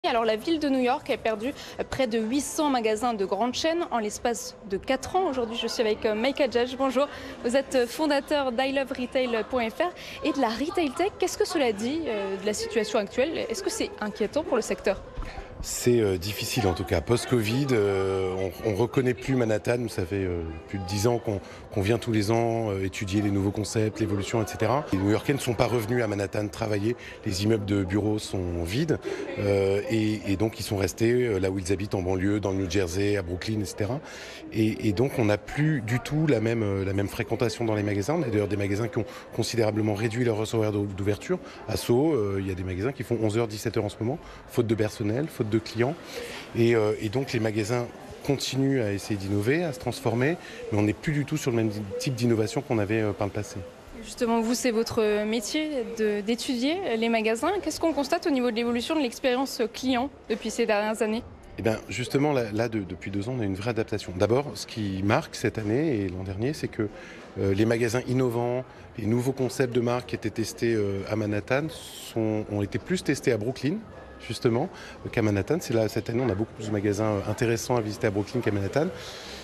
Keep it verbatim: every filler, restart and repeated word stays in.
Alors la ville de New York a perdu près de huit cents magasins de grandes chaînes en l'espace de quatre ans. Aujourd'hui, je suis avec Mike Hadjadj. Bonjour, vous êtes fondateur d'i love retail point f r et de la Retail Tech. Qu'est-ce que cela dit euh, de la situation actuelle? Est-ce que c'est inquiétant pour le secteur? C'est euh, difficile en tout cas. Post-Covid, euh, on ne reconnaît plus Manhattan. Ça fait euh, plus de dix ans qu'on qu'on vient tous les ans euh, étudier les nouveaux concepts, l'évolution, et cetera. Les New-Yorkais ne sont pas revenus à Manhattan travailler. Les immeubles de bureaux sont vides euh, et, et donc ils sont restés euh, là où ils habitent en banlieue, dans le New Jersey, à Brooklyn, et cetera. Et, et donc on n'a plus du tout la même, euh, la même fréquentation dans les magasins. On a d'ailleurs des magasins qui ont considérablement réduit leur horaire d'ouverture. À Soho, euh, il y a des magasins qui font onze heures, dix-sept heures en ce moment, faute de personnel, faute de clients. Et, euh, et donc les magasins continuent à essayer d'innover, à se transformer, mais on n'est plus du tout sur le même type d'innovation qu'on avait euh, par le passé. Justement, vous, c'est votre métier de- d'étudier les magasins. Qu'est-ce qu'on constate au niveau de l'évolution de l'expérience client depuis ces dernières années? Eh bien, justement, là, là, de- depuis deux ans, on a une vraie adaptation. D'abord, ce qui marque cette année et l'an dernier, c'est que euh, les magasins innovants, les nouveaux concepts de marque qui étaient testés euh, à Manhattan sont- ont été plus testés à Brooklyn, justement, euh, qu'à Manhattan. C'est là, cette année, on a beaucoup plus de magasins euh, intéressants à visiter à Brooklyn qu'à Manhattan.